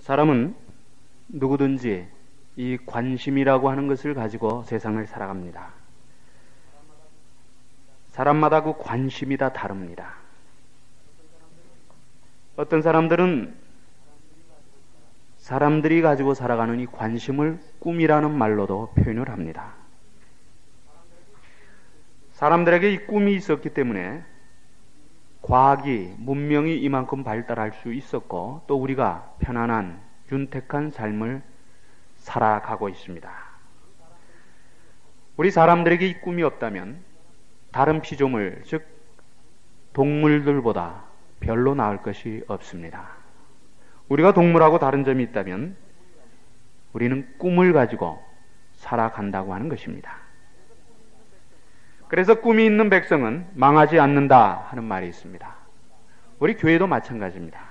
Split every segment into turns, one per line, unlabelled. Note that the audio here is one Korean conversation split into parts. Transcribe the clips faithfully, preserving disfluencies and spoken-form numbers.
사람은 누구든지 이 관심이라고 하는 것을 가지고 세상을 살아갑니다. 사람마다 그 관심이 다 다릅니다. 어떤 사람들은 사람들이 가지고 살아가는 이 관심을 꿈이라는 말로도 표현을 합니다. 사람들에게 이 꿈이 있었기 때문에 과학이, 문명이 이만큼 발달할 수 있었고 또 우리가 편안한, 윤택한 삶을 살아가고 있습니다. 우리 사람들에게 이 꿈이 없다면 다른 피조물, 즉 동물들보다 별로 나을 것이 없습니다. 우리가 동물하고 다른 점이 있다면 우리는 꿈을 가지고 살아간다고 하는 것입니다. 그래서 꿈이 있는 백성은 망하지 않는다 하는 말이 있습니다. 우리 교회도 마찬가지입니다.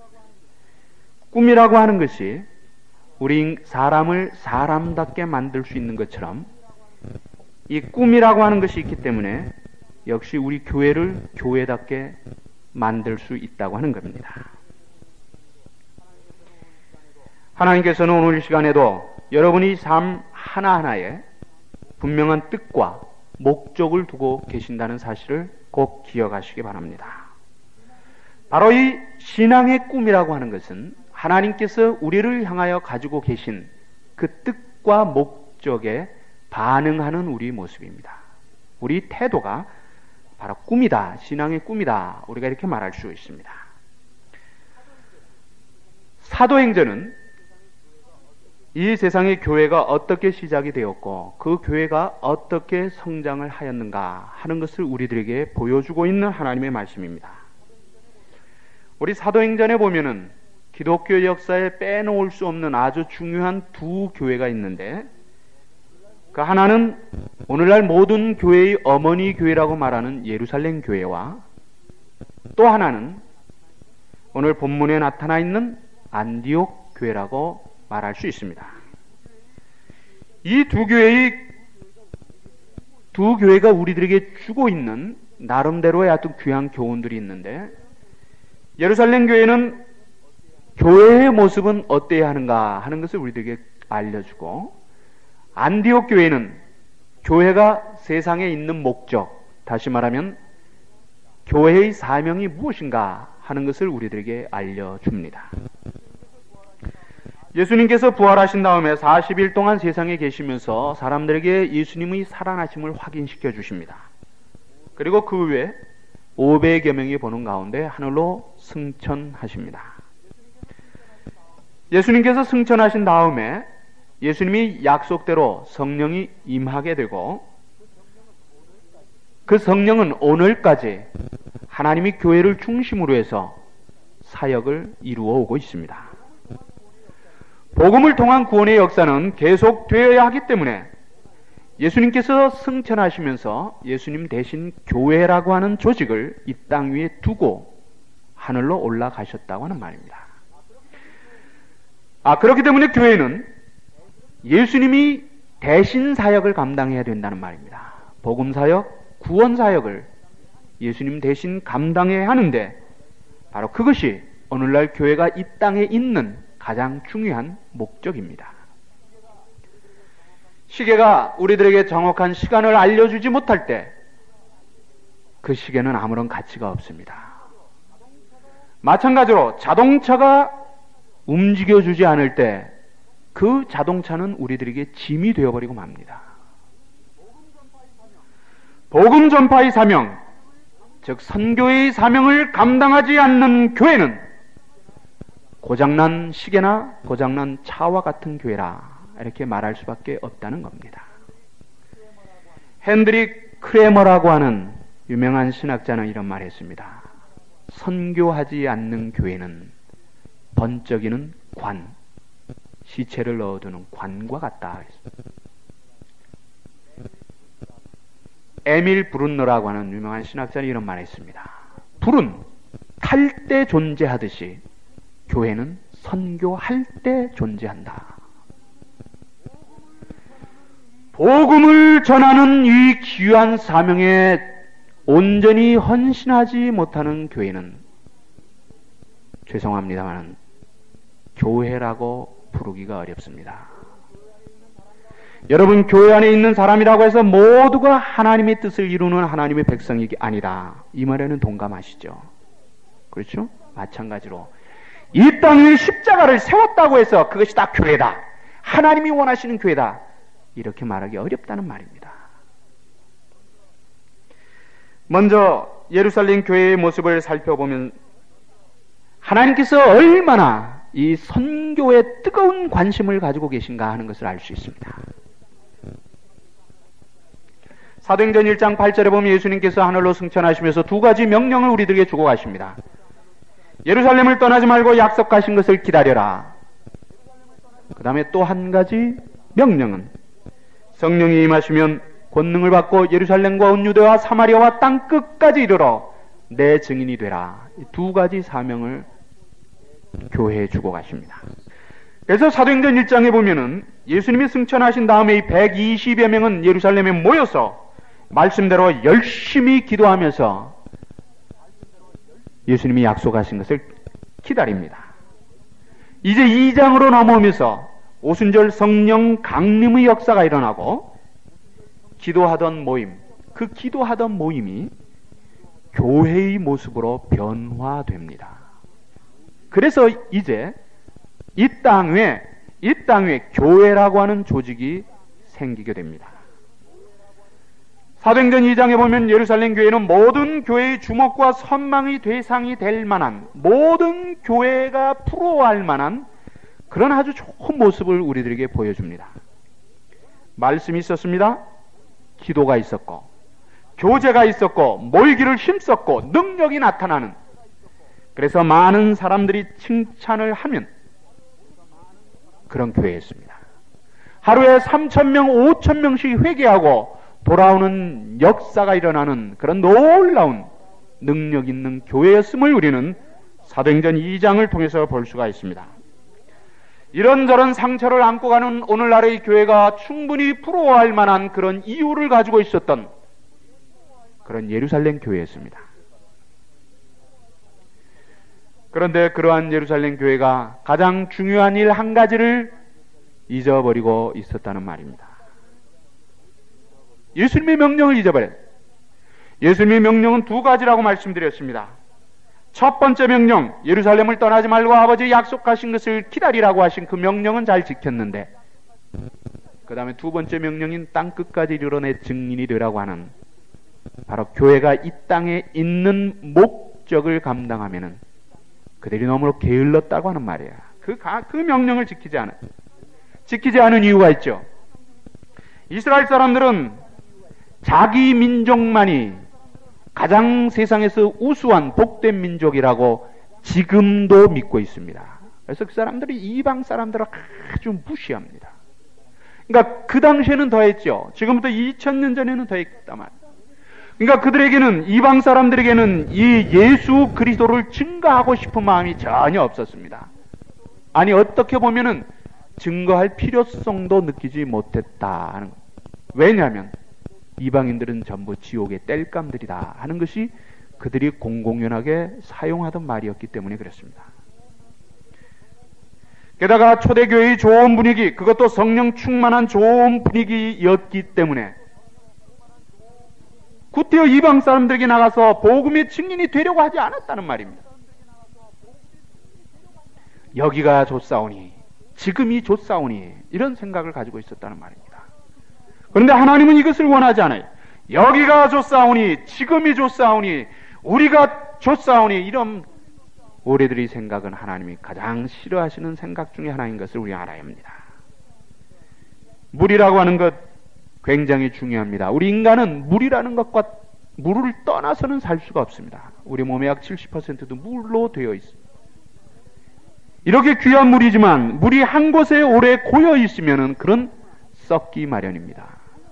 꿈이라고 하는 것이 우리 사람을 사람답게 만들 수 있는 것처럼 이 꿈이라고 하는 것이 있기 때문에 역시 우리 교회를 교회답게 만들 수 있다고 하는 겁니다. 하나님께서는 오늘 이 시간에도 여러분이 삶 하나하나에 분명한 뜻과 목적을 두고 계신다는 사실을 꼭 기억하시기 바랍니다. 바로 이 신앙의 꿈이라고 하는 것은 하나님께서 우리를 향하여 가지고 계신 그 뜻과 목적에 반응하는 우리 모습입니다. 우리 태도가 바로 꿈이다, 신앙의 꿈이다, 우리가 이렇게 말할 수 있습니다. 사도행전은 이 세상의 교회가 어떻게 시작이 되었고 그 교회가 어떻게 성장을 하였는가 하는 것을 우리들에게 보여주고 있는 하나님의 말씀입니다. 우리 사도행전에 보면은 기독교 역사에 빼놓을 수 없는 아주 중요한 두 교회가 있는데 그 하나는 오늘날 모든 교회의 어머니 교회라고 말하는 예루살렘 교회와 또 하나는 오늘 본문에 나타나 있는 안디옥 교회라고 말할 수 있습니다. 이 두 교회의 두 교회가 우리들에게 주고 있는 나름대로의 아주 귀한 교훈들이 있는데 예루살렘 교회는 교회의 모습은 어때야 하는가 하는 것을 우리들에게 알려주고 안디옥 교회는 교회가 세상에 있는 목적, 다시 말하면 교회의 사명이 무엇인가 하는 것을 우리들에게 알려줍니다. 예수님께서 부활하신 다음에 사십 일 동안 세상에 계시면서 사람들에게 예수님의 살아나심을 확인시켜 주십니다. 그리고 그 후에 오백여 명이 보는 가운데 하늘로 승천하십니다. 예수님께서 승천하신 다음에 예수님이 약속대로 성령이 임하게 되고 그 성령은 오늘까지 하나님이 교회를 중심으로 해서 사역을 이루어 오고 있습니다. 복음을 통한 구원의 역사는 계속되어야 하기 때문에 예수님께서 승천하시면서 예수님 대신 교회라고 하는 조직을 이 땅 위에 두고 하늘로 올라가셨다고 하는 말입니다. 아, 그렇기 때문에 교회는 예수님이 대신 사역을 감당해야 된다는 말입니다. 복음 사역, 구원 사역을 예수님 대신 감당해야 하는데 바로 그것이 오늘날 교회가 이 땅에 있는 가장 중요한 목적입니다. 시계가 우리들에게 정확한 시간을 알려주지 못할 때 그 시계는 아무런 가치가 없습니다. 마찬가지로 자동차가 움직여주지 않을 때 그 자동차는 우리들에게 짐이 되어버리고 맙니다. 복음 전파의 사명, 즉 선교의 사명을 감당하지 않는 교회는 고장난 시계나 고장난 차와 같은 교회라 이렇게 말할 수밖에 없다는 겁니다. 헨드릭 크레머라고 하는 유명한 신학자는 이런 말을 했습니다. 선교하지 않는 교회는 번쩍이는 관, 시체를 넣어두는 관과 같다. 에밀 브룬너라고 하는 유명한 신학자는 이런 말을 했습니다. 불은 탈 때 존재하듯이 교회는 선교할 때 존재한다. 복음을 전하는 이 귀한 사명에 온전히 헌신하지 못하는 교회는 죄송합니다만 교회라고 부르기가 어렵습니다. 여러분, 교회 안에 있는 사람이라고 해서 모두가 하나님의 뜻을 이루는 하나님의 백성이 아니다. 이 말에는 동감하시죠? 그렇죠? 마찬가지로 이 땅 위에 십자가를 세웠다고 해서 그것이 다 교회다, 하나님이 원하시는 교회다, 이렇게 말하기 어렵다는 말입니다. 먼저 예루살렘 교회의 모습을 살펴보면 하나님께서 얼마나 이 선교에 뜨거운 관심을 가지고 계신가 하는 것을 알 수 있습니다. 사도행전 일 장 팔 절에 보면 예수님께서 하늘로 승천하시면서 두 가지 명령을 우리들에게 주고 가십니다. 예루살렘을 떠나지 말고 약속하신 것을 기다려라. 그 다음에 또 한 가지 명령은 성령이 임하시면 권능을 받고 예루살렘과 온 유대와 사마리아와 땅 끝까지 이르러 내 증인이 되라. 이 두 가지 사명을 교회에 주고 가십니다. 그래서 사도행전 일 장에 보면은 예수님이 승천하신 다음에 이 백이십여 명은 예루살렘에 모여서 말씀대로 열심히 기도하면서 예수님이 약속하신 것을 기다립니다. 이제 이 장으로 넘어오면서 오순절 성령 강림의 역사가 일어나고 기도하던 모임, 그 기도하던 모임이 교회의 모습으로 변화됩니다. 그래서 이제 이 땅에 이 땅에 교회라고 하는 조직이 생기게 됩니다. 사도행전 이 장에 보면 예루살렘 교회는 모든 교회의 주목과 선망의 대상이 될 만한, 모든 교회가 부러워할 만한 그런 아주 좋은 모습을 우리들에게 보여줍니다. 말씀이 있었습니다. 기도가 있었고 교제가 있었고 모이기를 힘썼고 능력이 나타나는, 그래서 많은 사람들이 칭찬을 하면 그런 교회였습니다. 하루에 삼천 명, 오천 명씩 회개하고 돌아오는 역사가 일어나는 그런 놀라운 능력 있는 교회였음을 우리는 사도행전 이 장을 통해서 볼 수가 있습니다. 이런저런 상처를 안고 가는 오늘날의 교회가 충분히 부러워할 만한 그런 이유를 가지고 있었던 그런 예루살렘 교회였습니다. 그런데 그러한 예루살렘 교회가 가장 중요한 일 한 가지를 잊어버리고 있었다는 말입니다. 예수님의 명령을 잊어버렸. 예수님의 명령은 두 가지라고 말씀드렸습니다. 첫 번째 명령, 예루살렘을 떠나지 말고 아버지 약속하신 것을 기다리라고 하신 그 명령은 잘 지켰는데, 그 다음에 두 번째 명령인 땅 끝까지 이르러 내 증인이 되라고 하는, 바로 교회가 이 땅에 있는 목적을 감당하면은 그들이 너무 게을렀다고 하는 말이야. 그, 그 명령을 지키지 않은, 지키지 않은 이유가 있죠. 이스라엘 사람들은 자기 민족만이 가장 세상에서 우수한 복된 민족이라고 지금도 믿고 있습니다. 그래서 그 사람들이 이방 사람들을 아주 무시합니다. 그러니까 그 당시에는 더했죠. 지금부터 이천 년 전에는 더했다만. 그러니까 그들에게는, 이방 사람들에게는 이 예수 그리스도를 증거하고 싶은 마음이 전혀 없었습니다. 아니, 어떻게 보면은 증거할 필요성도 느끼지 못했다 하는 것. 왜냐하면 이방인들은 전부 지옥의 땔감들이다 하는 것이 그들이 공공연하게 사용하던 말이었기 때문에 그렇습니다. 게다가 초대교회의 좋은 분위기, 그것도 성령 충만한 좋은 분위기였기 때문에 구태여 이방 사람들에게 나가서 복음의 증인이 되려고 하지 않았다는 말입니다. 여기가 좋사오니, 지금이 좋사오니, 이런 생각을 가지고 있었다는 말입니다. 그런데 하나님은 이것을 원하지 않아요. 여기가 좋사오니, 지금이 좋사오니, 우리가 좋사오니, 이런 우리들의 생각은 하나님이 가장 싫어하시는 생각 중에 하나인 것을 우리 알아야 합니다. 물이라고 하는 것 굉장히 중요합니다. 우리 인간은 물이라는 것과 물을 떠나서는 살 수가 없습니다. 우리 몸의 약 칠십 퍼센트도 물로 되어 있습니다. 이렇게 귀한 물이지만 물이 한 곳에 오래 고여 있으면 그런 썩기 마련입니다.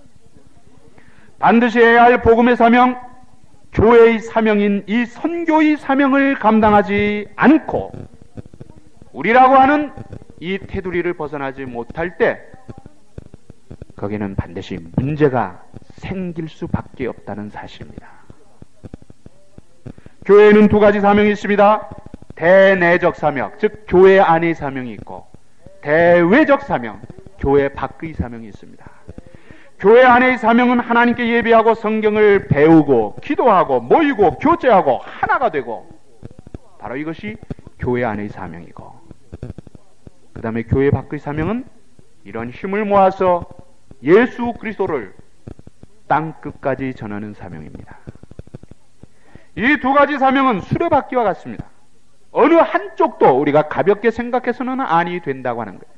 반드시 해야 할 복음의 사명, 교회의 사명인 이 선교의 사명을 감당하지 않고 우리라고 하는 이 테두리를 벗어나지 못할 때 거기는 반드시 문제가 생길 수밖에 없다는 사실입니다. 교회에는 두 가지 사명이 있습니다. 대내적 사명, 즉 교회 안의 사명이 있고 대외적 사명, 교회 밖의 사명이 있습니다. 교회 안의 사명은 하나님께 예배하고 성경을 배우고 기도하고 모이고 교제하고 하나가 되고, 바로 이것이 교회 안의 사명이고, 그 다음에 교회 밖의 사명은 이런 힘을 모아서 예수 그리스도를 땅 끝까지 전하는 사명입니다. 이 두 가지 사명은 수레바퀴와 같습니다. 어느 한쪽도 우리가 가볍게 생각해서는 아니 된다고 하는 거예요.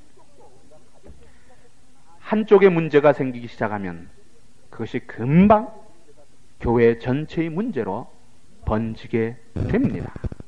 한쪽에 문제가 생기기 시작하면 그것이 금방 교회 전체의 문제로 번지게 됩니다.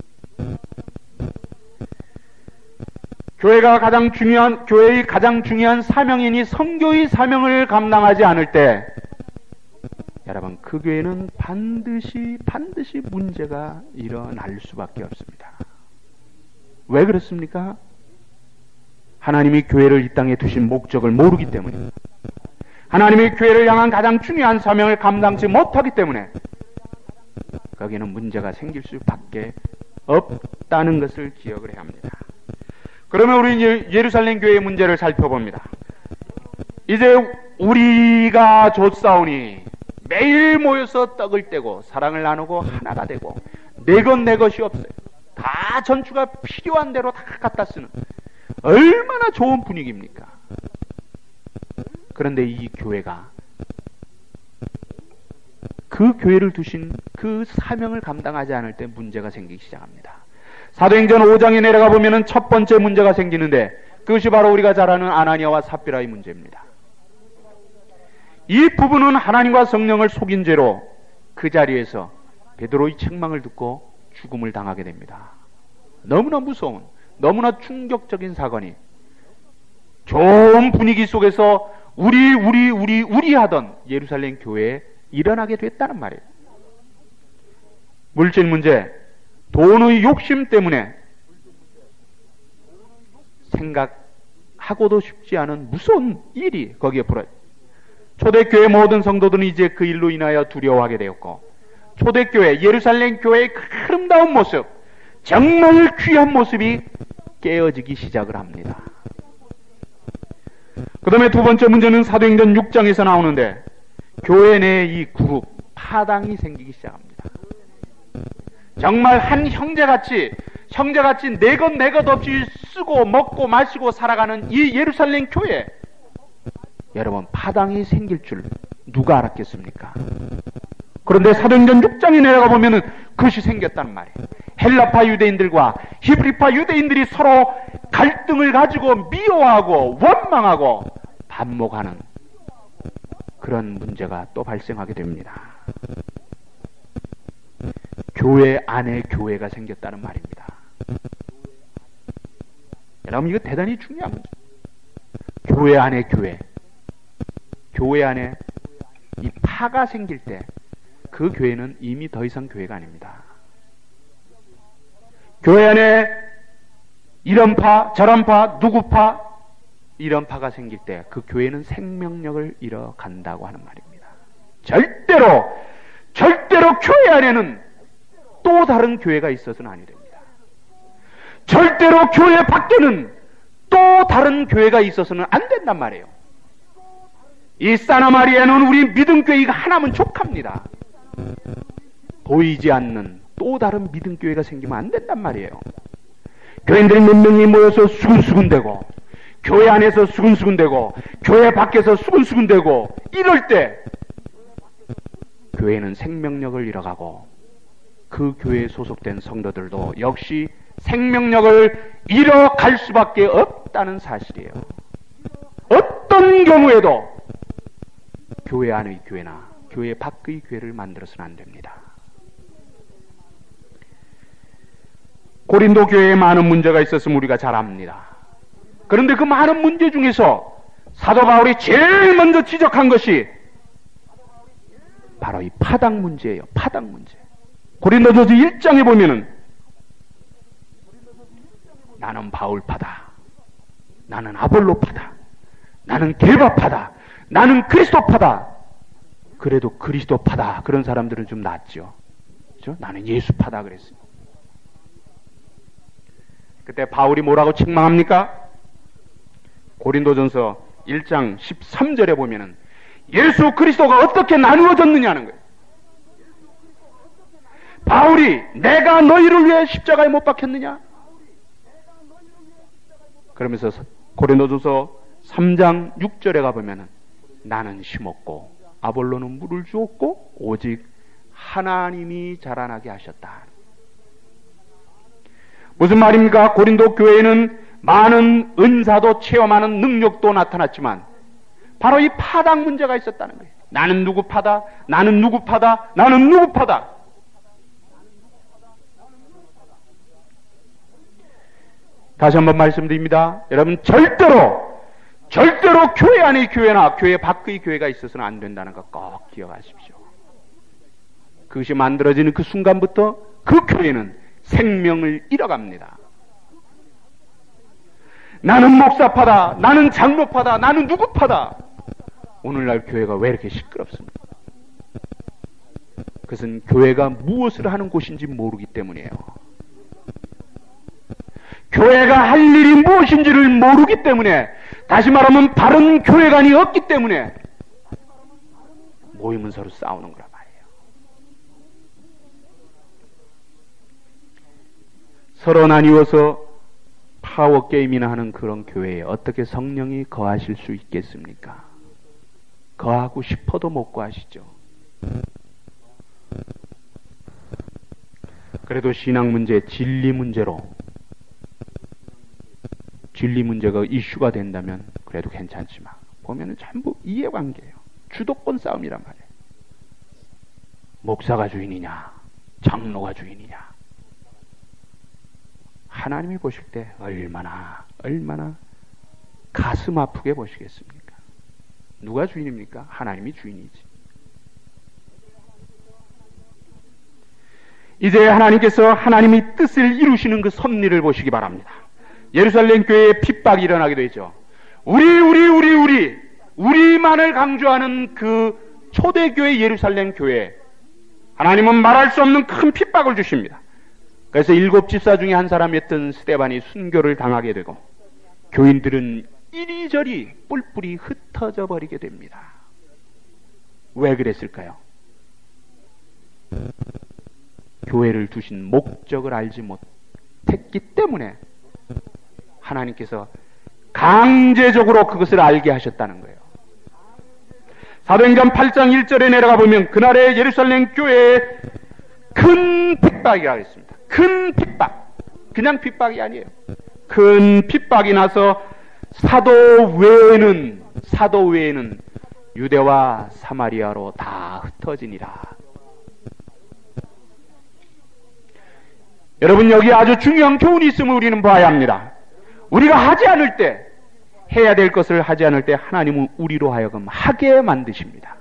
교회가 가장 중요한, 교회의 가장 중요한 사명이니 선교의 사명을 감당하지 않을 때, 여러분, 그 교회는 반드시, 반드시 문제가 일어날 수밖에 없습니다. 왜 그렇습니까? 하나님이 교회를 이 땅에 두신 목적을 모르기 때문입니다. 하나님이 교회를 향한 가장 중요한 사명을 감당치 못하기 때문에 거기는 문제가 생길 수밖에 없다는 것을 기억을 해야 합니다. 그러면 우리 예루살렘 교회의 문제를 살펴봅니다. 이제 우리가 좋사오니 매일 모여서 떡을 떼고 사랑을 나누고 하나가 되고 내 것 내 것이 없어요. 다 전추가 필요한 대로 다 갖다 쓰는, 얼마나 좋은 분위기입니까? 그런데 이 교회가 그 교회를 두신 그 사명을 감당하지 않을 때 문제가 생기기 시작합니다. 사도행전 오 장에 내려가 보면은 첫 번째 문제가 생기는데, 그것이 바로 우리가 잘 아는 아나니아와 삽비라의 문제입니다. 이 부부는 하나님과 성령을 속인 죄로 그 자리에서 베드로의 책망을 듣고 죽음을 당하게 됩니다. 너무나 무서운, 너무나 충격적인 사건이 좋은 분위기 속에서 우리 우리 우리 우리 하던 예루살렘 교회에 일어나게 됐다는 말이에요. 물질 문제, 돈의 욕심 때문에 생각하고도 싶지 않은 무서운 일이 거기에 벌어요. 초대교회 모든 성도들은 이제 그 일로 인하여 두려워하게 되었고, 초대교회, 예루살렘 교회의 아름다운 모습, 정말 귀한 모습이 깨어지기 시작을 합니다. 그 다음에 두 번째 문제는 사도행전 육 장에서 나오는데, 교회 내에 이 그룹, 파당이 생기기 시작합니다. 정말 한 형제같이, 형제같이 내 것 내 것 없이 쓰고 먹고 마시고 살아가는 이 예루살렘 교회, 여러분, 파당이 생길 줄 누가 알았겠습니까? 그런데 사도행전 육 장에 내려가 보면은 그것이 생겼다는 말이에요. 헬라파 유대인들과 히브리파 유대인들이 서로 갈등을 가지고 미워하고 원망하고 반목하는 그런 문제가 또 발생하게 됩니다. 교회 안에 교회가 생겼다는 말입니다. 여러분, 이거 대단히 중요한 문제. 교회 안에 교회. 교회 안에 이 파가 생길 때 그 교회는 이미 더 이상 교회가 아닙니다. 교회 안에 이런 파, 저런 파, 누구 파, 이런 파가 생길 때 그 교회는 생명력을 잃어간다고 하는 말입니다. 절대로, 절대로 교회 안에는 또 다른 교회가 있어서는 아니 됩니다. 절대로 교회 밖에는 또 다른 교회가 있어서는 안 된단 말이에요. 이 사나마리아는 우리 믿음교회가 하나면 족합니다. 보이지 않는 또 다른 믿음교회가 생기면 안 된단 말이에요. 교인들 몇 명이 모여서 수근수근대고, 교회 안에서 수근수근대고, 교회 밖에서 수근수근대고, 이럴 때 교회는 생명력을 잃어가고, 그 교회에 소속된 성도들도 역시 생명력을 잃어갈 수밖에 없다는 사실이에요. 어떤 경우에도 교회 안의 교회나 교회 밖의 교회를 만들어서는 안 됩니다. 고린도 교회에 많은 문제가 있었으면 우리가 잘 압니다. 그런데 그 많은 문제 중에서 사도 바울이 제일 먼저 지적한 것이 바로 이 파당 문제예요. 파당 문제. 고린도전서 일 장에 보면은 나는 바울파다, 나는 아볼로파다, 나는 게바파다, 나는 그리스도파다. 그래도 그리스도파다 그런 사람들은 좀 낫죠. 그렇죠? 나는 예수파다 그랬어요. 그때 바울이 뭐라고 책망합니까? 고린도전서 일 장 십삼 절에 보면은 예수 그리스도가 어떻게 나누어졌느냐는 거예요. 바울이 내가 너희를 위해 십자가에 못 박혔느냐? 그러면서 고린도전서 삼 장 육 절에 가보면은 나는 심었고 아볼로는 물을 주었고 오직 하나님이 자라나게 하셨다. 무슨 말입니까? 고린도 교회에는 많은 은사도 체험하는 능력도 나타났지만 바로 이 파당 문제가 있었다는 거예요. 나는 누구 파다, 나는 누구 파다, 나는 누구 파다. 다시 한번 말씀드립니다. 여러분, 절대로 절대로 교회 안의 교회나 교회 밖의 교회가 있어서는 안 된다는 거 꼭 기억하십시오. 그것이 만들어지는 그 순간부터 그 교회는 생명을 잃어갑니다. 나는 목사파다, 나는 장로파다, 나는 누구파다. 오늘날 교회가 왜 이렇게 시끄럽습니까? 그것은 교회가 무엇을 하는 곳인지 모르기 때문이에요. 교회가 할 일이 무엇인지를 모르기 때문에, 다시 말하면 바른 교회관이 없기 때문에 모임은 서로 싸우는 거란 말이에요. 서로 나뉘어서 파워게임이나 하는 그런 교회에 어떻게 성령이 거하실 수 있겠습니까? 거하고 싶어도 못 거하시죠. 그래도 신앙 문제, 진리 문제로 진리 문제가 이슈가 된다면 그래도 괜찮지만 보면은 전부 이해관계예요. 주도권 싸움이란 말이에요. 목사가 주인이냐 장로가 주인이냐. 하나님이 보실 때 얼마나 얼마나 가슴 아프게 보시겠습니까? 누가 주인입니까? 하나님이 주인이지. 이제 하나님께서 하나님의 뜻을 이루시는 그 섭리를 보시기 바랍니다. 예루살렘 교회에 핍박이 일어나게 되죠. 우리 우리 우리 우리 우리만을 강조하는 그 초대교회 예루살렘 교회, 하나님은 말할 수 없는 큰 핍박을 주십니다. 그래서 일곱 집사 중에 한 사람이었던 스데반이 순교를 당하게 되고 교인들은 이리저리 뿔뿔이 흩어져 버리게 됩니다. 왜 그랬을까요? 교회를 두신 목적을 알지 못했기 때문에 하나님께서 강제적으로 그것을 알게 하셨다는 거예요. 사도행전 팔 장 일 절에 내려가 보면 그날의 예루살렘 교회에 큰 핍박이라고 했습니다. 큰 핍박. 그냥 핍박이 아니에요. 큰 핍박이 나서 사도 외에는 사도 외에는 유대와 사마리아로 다 흩어지니라. 여러분, 여기 아주 중요한 교훈이 있음을 우리는 봐야 합니다. 우리가 하지 않을 때, 해야 될 것을 하지 않을 때 하나님은 우리로 하여금 하게 만드십니다.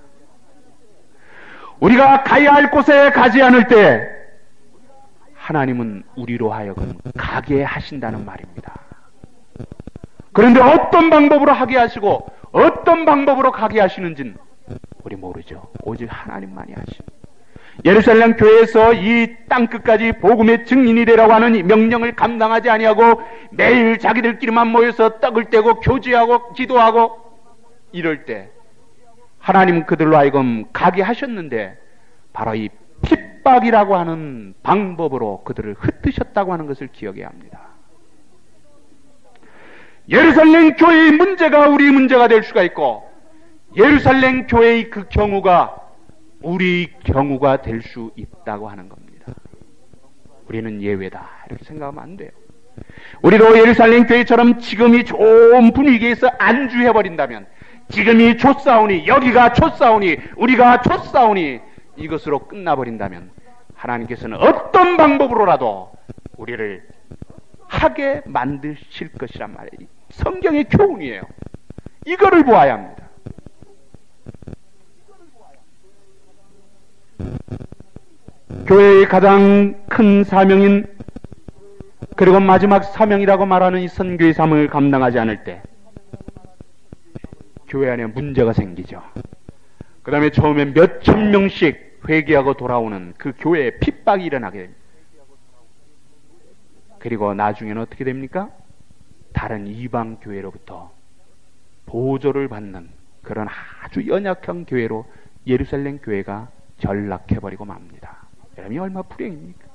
우리가 가야 할 곳에 가지 않을 때 하나님은 우리로 하여금 가게 하신다는 말입니다. 그런데 어떤 방법으로 하게 하시고 어떤 방법으로 가게 하시는지는 우리 모르죠. 오직 하나님만이 하십니다. 예루살렘 교회에서 이 땅끝까지 복음의 증인이 되라고 하는 명령을 감당하지 아니하고 매일 자기들끼리만 모여서 떡을 떼고 교제하고 기도하고 이럴 때 하나님은 그들로 하여금 가게 하셨는데 바로 이 핍박이라고 하는 방법으로 그들을 흩으셨다고 하는 것을 기억해야 합니다. 예루살렘 교회의 문제가 우리 문제가 될 수가 있고 예루살렘 교회의 그 경우가 우리 경우가 될 수 있다고 하는 겁니다. 우리는 예외다 이렇게 생각하면 안 돼요. 우리도 예루살렘 교회처럼 지금이 좋은 분위기에서 안주해버린다면, 지금이 좋사오니 여기가 좋사오니 우리가 좋사오니 이것으로 끝나버린다면 하나님께서는 어떤 방법으로라도 우리를 하게 만드실 것이란 말이에요. 성경의 교훈이에요. 이거를 보아야 합니다. 교회의 가장 큰 사명인, 그리고 마지막 사명이라고 말하는 이 선교의 사명을 감당하지 않을 때 교회 안에 문제가 생기죠. 그 다음에 처음에 몇천 명씩 회개하고 돌아오는 그 교회에 핍박이 일어나게 됩니다. 그리고 나중에는 어떻게 됩니까? 다른 이방 교회로부터 보조를 받는 그런 아주 연약한 교회로 예루살렘 교회가 전락해버리고 맙니다. 여러분이 얼마나 불행입니까?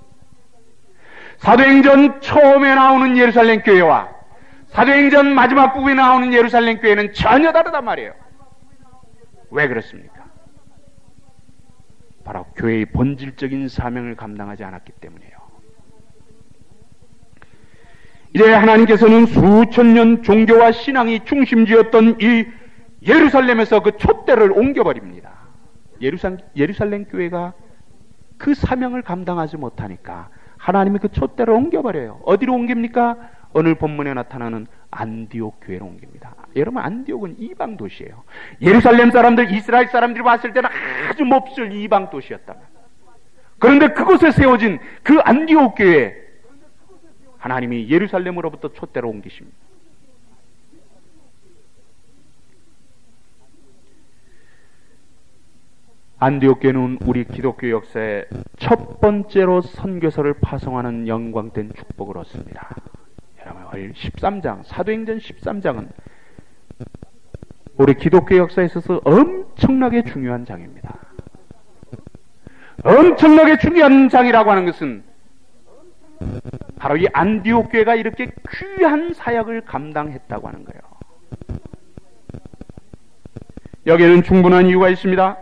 사도행전 처음에 나오는 예루살렘 교회와 사도행전 마지막 부분에 나오는 예루살렘 교회는 전혀 다르단 말이에요. 왜 그렇습니까? 바로 교회의 본질적인 사명을 감당하지 않았기 때문이에요. 이제 하나님께서는 수천 년 종교와 신앙이 중심지였던 이 예루살렘에서 그 촛대를 옮겨버립니다. 예루살렘, 예루살렘 교회가 그 사명을 감당하지 못하니까 하나님이 그 촛대를 옮겨버려요. 어디로 옮깁니까? 오늘 본문에 나타나는 안디옥 교회로 옮깁니다. 여러분, 안디옥은 이방 도시예요. 예루살렘 사람들, 이스라엘 사람들이 봤을 때는 아주 몹쓸 이방 도시였단 말이에요. 그런데 그곳에 세워진 그 안디옥 교회, 하나님이 예루살렘으로부터 촛대로 옮기십니다. 안디옥 교회는 우리 기독교 역사의 첫 번째로 선교사를 파송하는 영광된 축복을 얻습니다. 여러분, 십삼 장, 사도행전 십삼 장은 우리 기독교 역사에 있어서 엄청나게 중요한 장입니다. 엄청나게 중요한 장이라고 하는 것은 바로 이 안디옥 교회가 이렇게 귀한 사역을 감당했다고 하는 거예요. 여기에는 충분한 이유가 있습니다.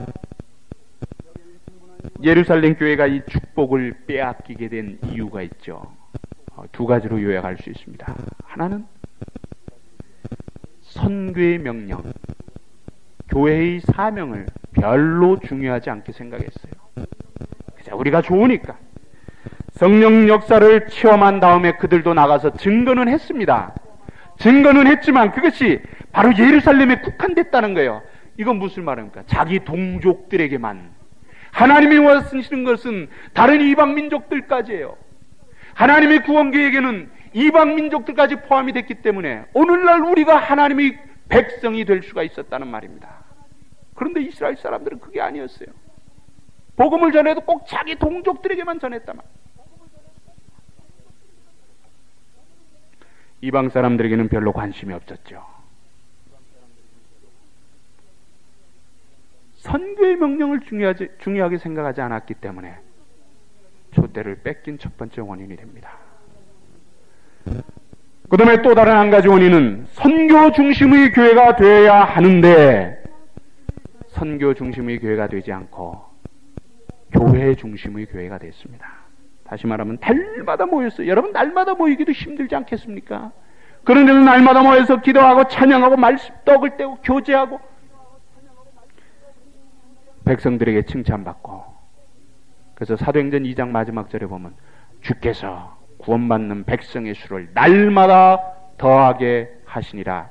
예루살렘 교회가 이 축복을 빼앗기게 된 이유가 있죠. 두 가지로 요약할 수 있습니다. 하나는 선교의 명령, 교회의 사명을 별로 중요하지 않게 생각했어요. 그냥 우리가 좋으니까. 성령 역사를 체험한 다음에 그들도 나가서 증거는 했습니다. 증거는 했지만 그것이 바로 예루살렘에 국한됐다는 거예요. 이건 무슨 말입니까? 자기 동족들에게만. 하나님이 원하시는 것은 다른 이방 민족들까지예요. 하나님의 구원 계획에는 이방 민족들까지 포함이 됐기 때문에 오늘날 우리가 하나님의 백성이 될 수가 있었다는 말입니다. 그런데 이스라엘 사람들은 그게 아니었어요. 복음을 전해도 꼭 자기 동족들에게만 전했단 말이에요. 이방 사람들에게는 별로 관심이 없었죠. 선교의 명령을 중요하지, 중요하게 생각하지 않았기 때문에 촛대를 뺏긴 첫 번째 원인이 됩니다. 그 다음에 또 다른 한 가지 원인은 선교 중심의 교회가 되어야 하는데 선교 중심의 교회가 되지 않고 교회 중심의 교회가 됐습니다. 다시 말하면 날마다 모였어요. 여러분, 날마다 모이기도 힘들지 않겠습니까? 그런데도 날마다 모여서 기도하고 찬양하고 말씀 떡을 떼고 교제하고 백성들에게 칭찬받고, 그래서 사도행전 이 장 마지막 절에 보면 주께서 구원받는 백성의 수를 날마다 더하게 하시니라.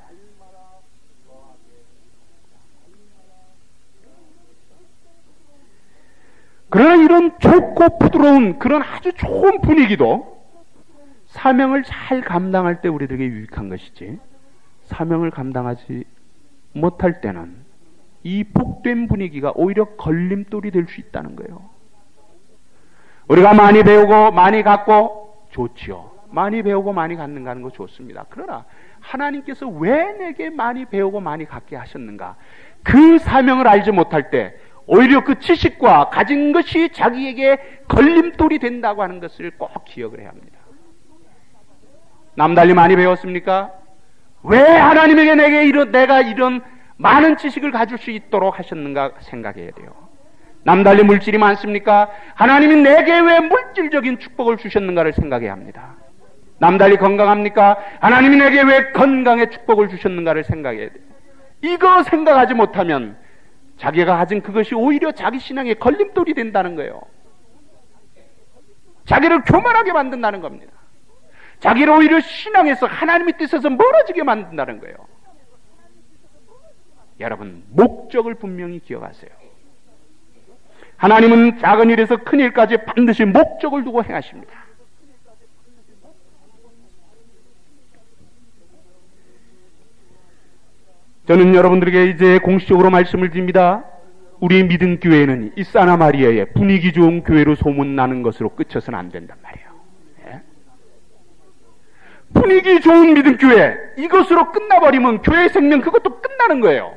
그러나 이런 좋고 부드러운 그런 아주 좋은 분위기도 사명을 잘 감당할 때 우리들에게 유익한 것이지, 사명을 감당하지 못할 때는 이 복된 분위기가 오히려 걸림돌이 될 수 있다는 거예요. 우리가 많이 배우고 많이 갖고 좋지요. 많이 배우고 많이 갖는가 하는 거 좋습니다. 그러나 하나님께서 왜 내게 많이 배우고 많이 갖게 하셨는가, 그 사명을 알지 못할 때 오히려 그 지식과 가진 것이 자기에게 걸림돌이 된다고 하는 것을 꼭 기억을 해야 합니다. 남달리 많이 배웠습니까? 왜 하나님에게 내게 이런, 내가 이런 많은 지식을 가질 수 있도록 하셨는가 생각해야 돼요. 남달리 물질이 많습니까? 하나님이 내게 왜 물질적인 축복을 주셨는가를 생각해야 합니다. 남달리 건강합니까? 하나님이 내게 왜 건강의 축복을 주셨는가를 생각해야 돼요. 이거 생각하지 못하면 자기가 가진 그것이 오히려 자기 신앙의 걸림돌이 된다는 거예요. 자기를 교만하게 만든다는 겁니다. 자기를 오히려 신앙에서 하나님의 뜻에서 멀어지게 만든다는 거예요. 여러분, 목적을 분명히 기억하세요. 하나님은 작은 일에서 큰 일까지 반드시 목적을 두고 행하십니다. 저는 여러분들에게 이제 공식적으로 말씀을 드립니다. 우리 믿음 교회는 이 사나 마리아의 분위기 좋은 교회로 소문나는 것으로 그쳐서는 안 된단 말이에요. 예? 분위기 좋은 믿음교회, 이것으로 끝나버리면 교회 생명 그것도 끝나는 거예요.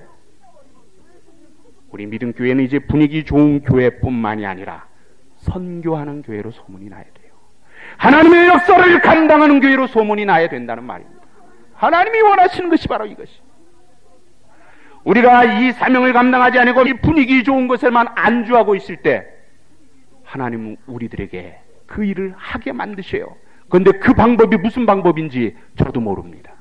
우리 믿음교회는 이제 분위기 좋은 교회뿐만이 아니라 선교하는 교회로 소문이 나야 돼요. 하나님의 역사를 감당하는 교회로 소문이 나야 된다는 말입니다. 하나님이 원하시는 것이 바로 이것이. 우리가 이 사명을 감당하지 않고 이 분위기 좋은 것에만 안주하고 있을 때 하나님은 우리들에게 그 일을 하게 만드셔요. 그런데 그 방법이 무슨 방법인지 저도 모릅니다.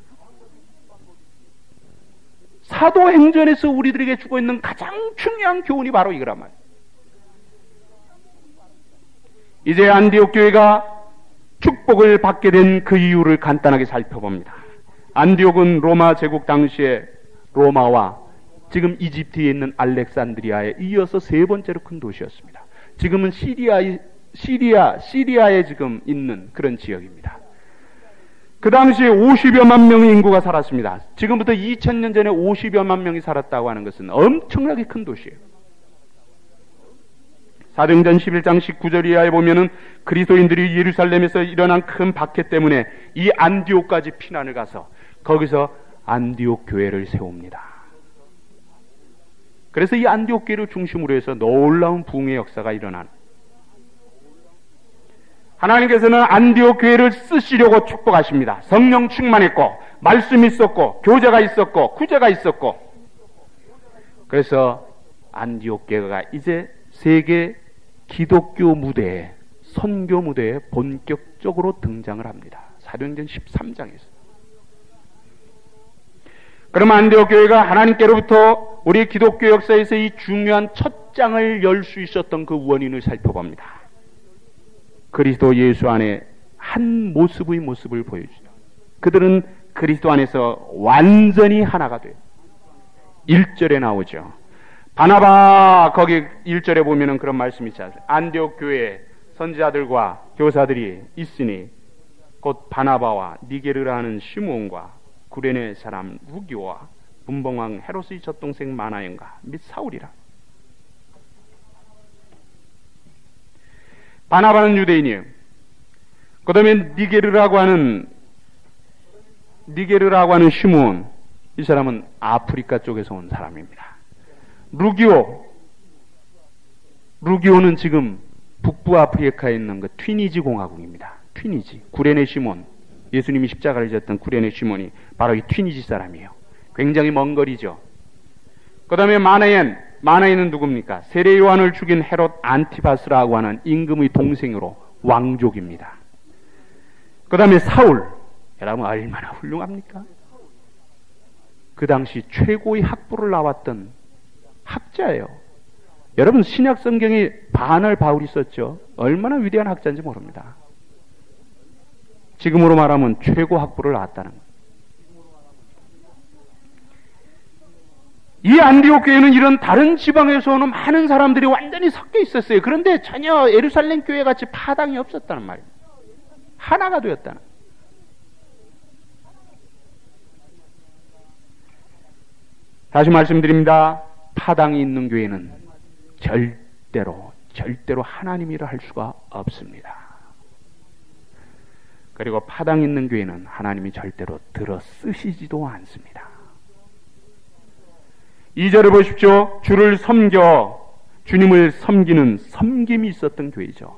사도행전에서 우리들에게 주고 있는 가장 중요한 교훈이 바로 이거란 말이에요. 이제 안디옥 교회가 축복을 받게 된 그 이유를 간단하게 살펴봅니다. 안디옥은 로마 제국 당시에 로마와 지금 이집트에 있는 알렉산드리아에 이어서 세 번째로 큰 도시였습니다. 지금은 시리아, 시리아, 시리아에 지금 있는 그런 지역입니다. 그 당시에 오십여만 명의 인구가 살았습니다. 지금부터 이천 년 전에 오십여만 명이 살았다고 하는 것은 엄청나게 큰 도시예요. 사도행전 십일 장 십구 절 이하에 보면은 그리스도인들이 예루살렘에서 일어난 큰 박해 때문에 이 안디옥까지 피난을 가서 거기서 안디옥 교회를 세웁니다. 그래서 이 안디옥 교회를 중심으로 해서 놀라운 부흥의 역사가 일어난, 하나님께서는 안디옥 교회를 쓰시려고 축복하십니다. 성령 충만했고 말씀이 있었고 교제가 있었고 구제가 있었고, 그래서 안디옥 교회가 이제 세계 기독교 무대에, 선교 무대에 본격적으로 등장을 합니다. 사도행전 십삼 장에서. 그럼 안디옥 교회가 하나님께로부터 우리 기독교 역사에서 이 중요한 첫 장을 열 수 있었던 그 원인을 살펴봅니다. 그리스도 예수 안에 한 모습의 모습을 보여주죠. 그들은 그리스도 안에서 완전히 하나가 돼요. 일 절에 나오죠. 바나바, 거기 일 절에 보면은 그런 말씀이 있지 않습니까? 안디옥 교회에 선지자들과 교사들이 있으니 곧 바나바와 니게르라는 시므온과 구레네 사람 루기오와 분봉왕 헤롯의 젖동생 마나연과 및 사울이라. 바나바는 유대인이에요. 그 다음에 니게르라고 하는 니게르라고 하는 시므온, 이 사람은 아프리카 쪽에서 온 사람입니다. 루기오 루기오는 지금 북부 아프리카에 있는 그 튀니지 공화국입니다. 튀니지, 구레네 시몬, 예수님이 십자가를 졌던 구레네 시몬이 바로 이 튀니지 사람이에요. 굉장히 먼 거리죠. 그 다음에 마나엔, 마나엔은 누굽니까? 세례 요한을 죽인 헤롯 안티바스라고 하는 임금의 동생으로 왕족입니다. 그 다음에 사울, 여러분 얼마나 훌륭합니까? 그 당시 최고의 학부를 나왔던 학자예요. 여러분 신약 성경에 반을 바울이 썼죠. 얼마나 위대한 학자인지 모릅니다. 지금으로 말하면 최고 학부를 나왔다는 거예요. 이 안디옥 교회는 이런 다른 지방에서 오는 많은 사람들이 완전히 섞여 있었어요. 그런데 전혀 예루살렘 교회 같이 파당이 없었다는 말이에요. 하나가 되었다는 거예요. 다시 말씀드립니다. 파당이 있는 교회는 절대로 절대로 하나님 일을 할 수가 없습니다. 그리고 파당 있는 교회는 하나님이 절대로 들어 쓰시지도 않습니다. 이 절을 보십시오. 주를 섬겨 주님을 섬기는 섬김이 있었던 교회죠.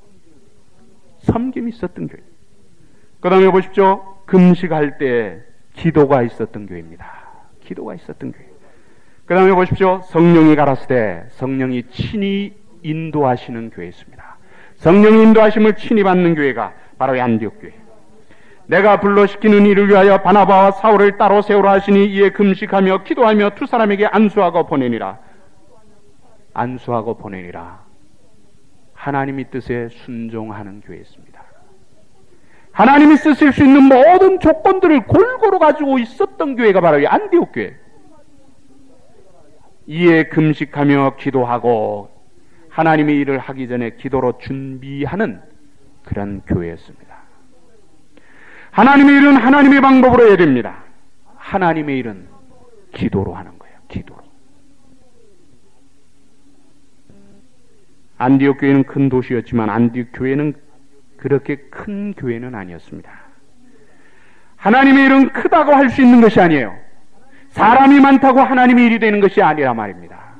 섬김이 있었던 교회. 그 다음에 보십시오. 금식할 때 기도가 있었던 교회입니다. 기도가 있었던 교회. 그 다음에 보십시오. 성령이 가라사대 성령이 친히 인도하시는 교회였습니다. 성령의 인도하심을 친히 받는 교회가 바로 안디옥 교회. 내가 불러시키는 이를 위하여 바나바와 사울을 따로 세우라 하시니 이에 금식하며 기도하며 두 사람에게 안수하고 보내니라. 안수하고 보내니라. 하나님의 뜻에 순종하는 교회였습니다. 하나님이 쓰실 수 있는 모든 조건들을 골고루 가지고 있었던 교회가 바로 이 안디옥 교회. 이에 금식하며 기도하고 하나님의 일을 하기 전에 기도로 준비하는 그런 교회였습니다. 하나님의 일은 하나님의 방법으로 해야 됩니다. 하나님의 일은 기도로 하는 거예요. 기도로. 안디옥 교회는 큰 도시였지만 안디옥 교회는 그렇게 큰 교회는 아니었습니다. 하나님의 일은 크다고 할 수 있는 것이 아니에요. 사람이 많다고 하나님의 일이 되는 것이 아니라 말입니다.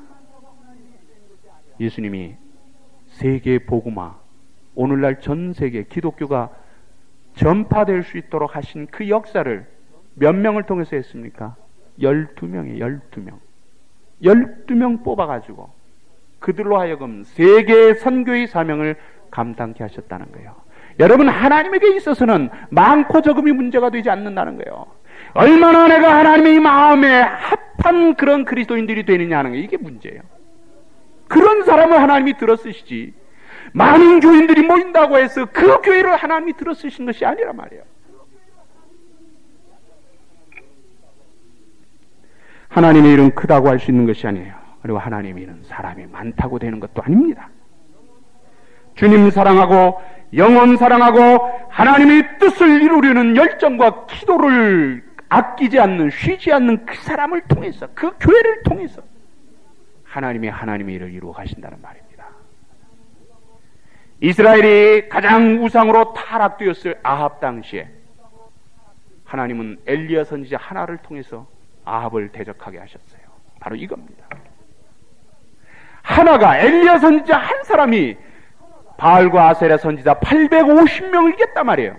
예수님이 세계 복음화, 오늘날 전 세계 기독교가 전파될 수 있도록 하신 그 역사를 몇 명을 통해서 했습니까? 열두 명에 열두 명. 열두 명 뽑아가지고 그들로 하여금 세계 선교의 사명을 감당케 하셨다는 거예요. 여러분, 하나님에게 있어서는 많고 적음이 문제가 되지 않는다는 거예요. 얼마나 내가 하나님의 마음에 합한 그런 그리스도인들이 되느냐 하는 게 이게 문제예요. 그런 사람을 하나님이 들어 쓰시지, 많은 교인들이 모인다고 해서 그 교회를 하나님이 들어 쓰신 것이 아니란 말이에요. 하나님의 일은 크다고 할 수 있는 것이 아니에요. 그리고 하나님의 일은 사람이 많다고 되는 것도 아닙니다. 주님 사랑하고 영혼 사랑하고 하나님의 뜻을 이루려는 열정과 기도를 아끼지 않는, 쉬지 않는 그 사람을 통해서, 그 교회를 통해서 하나님이 하나님의 일을 이루어 가신다는 말입니다. 이스라엘이 가장 우상으로 타락되었을 아합 당시에 하나님은 엘리야 선지자 하나를 통해서 아합을 대적하게 하셨어요. 바로 이겁니다. 하나가, 엘리야 선지자 한 사람이 바알과 아세라 선지자 팔백오십 명을 이겼단 말이에요.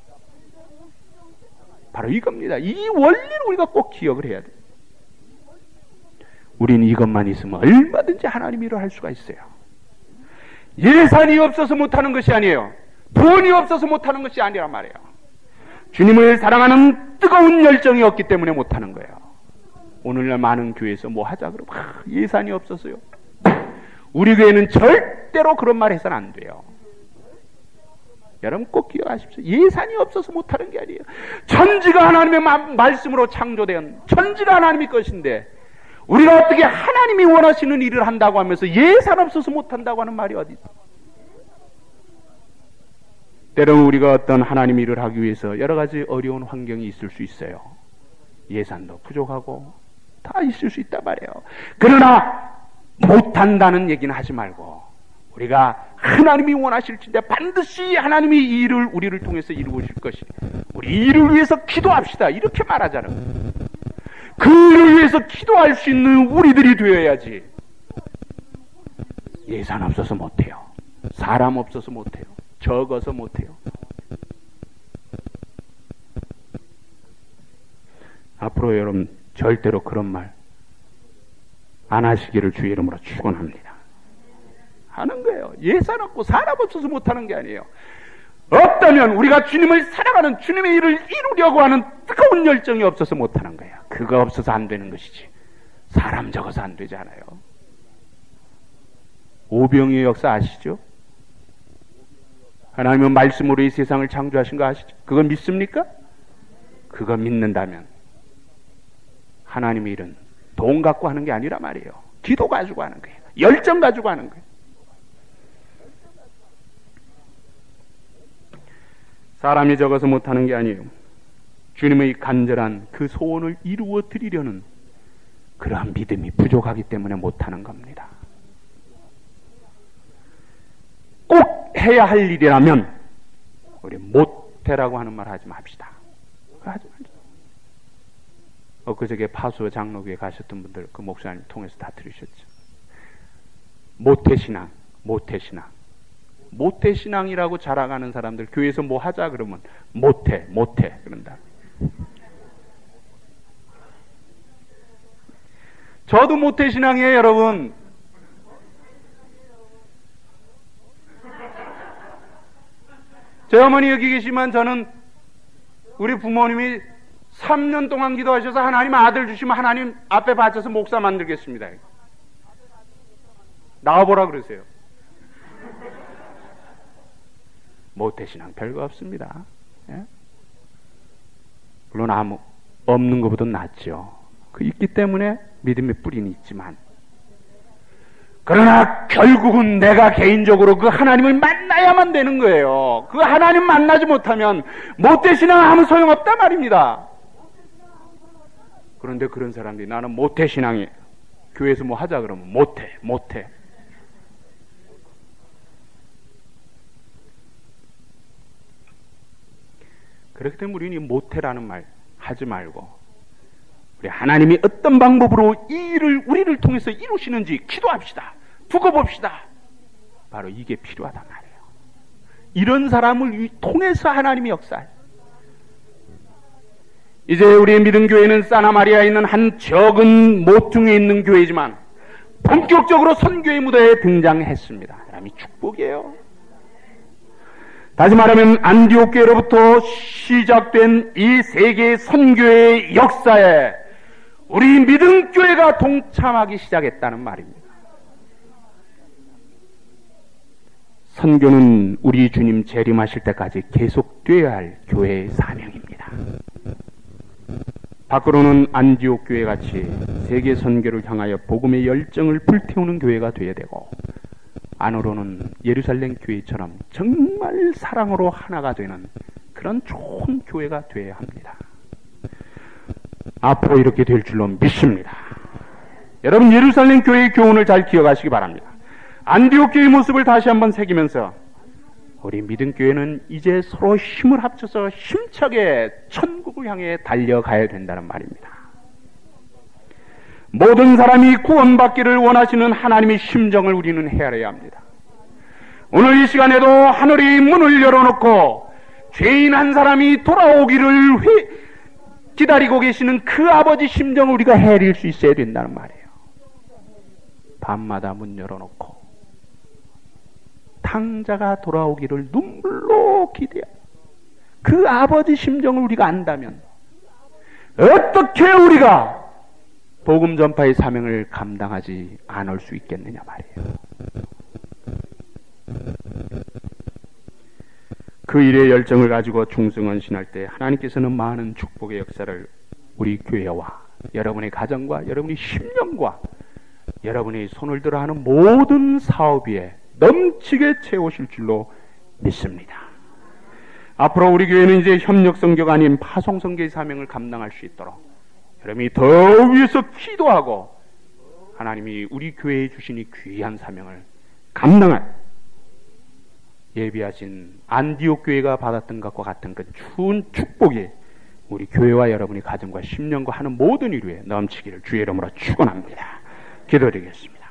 바로 이겁니다. 이 원리를 우리가 꼭 기억을 해야 돼요. 우리는 이것만 있으면 얼마든지 하나님 일을 할 수가 있어요. 예산이 없어서 못하는 것이 아니에요. 돈이 없어서 못하는 것이 아니란 말이에요. 주님을 사랑하는 뜨거운 열정이 없기 때문에 못하는 거예요. 오늘날 많은 교회에서 뭐 하자 그러면 아, 예산이 없어서요. 우리 교회는 절대로 그런 말 해서는 안 돼요. 여러분 꼭 기억하십시오. 예산이 없어서 못하는 게 아니에요. 천지가 하나님의 마, 말씀으로 창조된 천지가 하나님의 것인데 우리가 어떻게 하나님이 원하시는 일을 한다고 하면서 예산 없어서 못한다고 하는 말이 어디 있어? 때로는 우리가 어떤 하나님 일을 하기 위해서 여러 가지 어려운 환경이 있을 수 있어요. 예산도 부족하고 다 있을 수 있단 말이에요. 그러나 못한다는 얘기는 하지 말고 우리가 하나님이 원하실진데 반드시 하나님이 이 일을 우리를 통해서 이루실 것이, 우리 일을 위해서 기도합시다, 이렇게 말하자는. 그 일을 위해서 기도할 수 있는 우리들이 되어야지. 예산 없어서 못해요. 사람 없어서 못해요. 적어서 못해요. 앞으로 여러분 절대로 그런 말 안 하시기를 주의 이름으로 축원합니다. 하는 거예요. 예산 없고 사람 없어서 못하는 게 아니에요. 없다면 우리가 주님을 사랑하는, 주님의 일을 이루려고 하는 뜨거운 열정이 없어서 못하는 거예요. 그거 없어서 안 되는 것이지 사람 적어서 안 되잖아요. 오병이의 역사 아시죠? 하나님은 말씀으로 이 세상을 창조하신 거 아시죠? 그거 믿습니까? 그거 믿는다면 하나님의 일은 돈 갖고 하는 게 아니라 말이에요. 기도 가지고 하는 거예요. 열정 가지고 하는 거예요. 사람이 적어서 못하는 게 아니에요. 주님의 간절한 그 소원을 이루어 드리려는 그러한 믿음이 부족하기 때문에 못하는 겁니다. 꼭 해야 할 일이라면 우리 못해라고 하는 말 하지 맙시다. 하지 말자. 엊그저께 파수 장로교에 가셨던 분들 그 목사님 통해서 다 들으셨죠. 모태신앙, 모태신앙. 모태신앙이라고 자랑하는 사람들, 교회에서 뭐 하자 그러면 못해, 못해 그런다. 저도 모태신앙이에요, 여러분. 제 어머니 여기 계시지만 저는 우리 부모님이 삼 년 동안 기도하셔서 하나님 아들 주시면 하나님 앞에 바쳐서 목사 만들겠습니다. 나와보라 그러세요. 모태신앙 별거 없습니다. 예? 물론 아무 없는 것보다 낫죠. 그 있기 때문에 믿음의 뿌리는 있지만, 그러나 결국은 내가 개인적으로 그 하나님을 만나야만 되는 거예요. 그 하나님 만나지 못하면 모태신앙 아무 소용없단 말입니다. 그런데 그런 사람들이 나는 모태신앙이, 교회에서 뭐 하자 그러면 못해, 못해. 그렇기 때문에 우리는 못해라는 말 하지 말고 우리 하나님이 어떤 방법으로 이 일을 우리를 통해서 이루시는지 기도합시다. 두고 봅시다. 바로 이게 필요하단 말이에요. 이런 사람을 통해서 하나님이 역사해요. 이제 우리의 믿음 교회는 사나마리아에 있는 한 적은 모퉁이에 있는 교회지만 본격적으로 선교의 무대에 등장했습니다. 하나님이 축복이에요. 다시 말하면 안디옥 교회로부터 시작된 이 세계 선교의 역사에 우리 믿음 교회가 동참하기 시작했다는 말입니다. 선교는 우리 주님 재림하실 때까지 계속되어야 할 교회의 사명입니다. 밖으로는 안디옥 교회 같이 세계 선교를 향하여 복음의 열정을 불태우는 교회가 되어야 되고, 안으로는 예루살렘 교회처럼 정말 사랑으로 하나가 되는 그런 좋은 교회가 되어야 합니다. 앞으로 이렇게 될 줄로 믿습니다. 여러분, 예루살렘 교회의 교훈을 잘 기억하시기 바랍니다. 안디옥 교회의 모습을 다시 한번 새기면서 우리 믿음 교회는 이제 서로 힘을 합쳐서 힘차게 천국을 향해 달려가야 된다는 말입니다. 모든 사람이 구원받기를 원하시는 하나님의 심정을 우리는 헤아려야 합니다. 오늘 이 시간에도 하늘이 문을 열어놓고 죄인 한 사람이 돌아오기를 회, 기다리고 계시는 그 아버지 심정을 우리가 헤아릴 수 있어야 된다는 말이에요. 밤마다 문 열어놓고 탕자가 돌아오기를 눈물로 기대해. 그 아버지 심정을 우리가 안다면 어떻게 우리가 복음 전파의 사명을 감당하지 않을 수 있겠느냐 말이에요. 그 일의 열정을 가지고 충성헌신할 때 하나님께서는 많은 축복의 역사를 우리 교회와 여러분의 가정과 여러분의 심령과 여러분의 손을 들어 하는 모든 사업 위에 넘치게 채우실 줄로 믿습니다. 앞으로 우리 교회는 이제 협력선교가 아닌 파송선교의 사명을 감당할 수 있도록 여러분이 더 위해서 기도하고 하나님이 우리 교회에 주신 이 귀한 사명을 감당할 예비하신 안디옥 교회가 받았던 것과 같은 그 추운 축복이 우리 교회와 여러분의 가정과 심령과 하는 모든 일 위에 넘치기를 주의 이름으로 축원합니다. 기도드리겠습니다.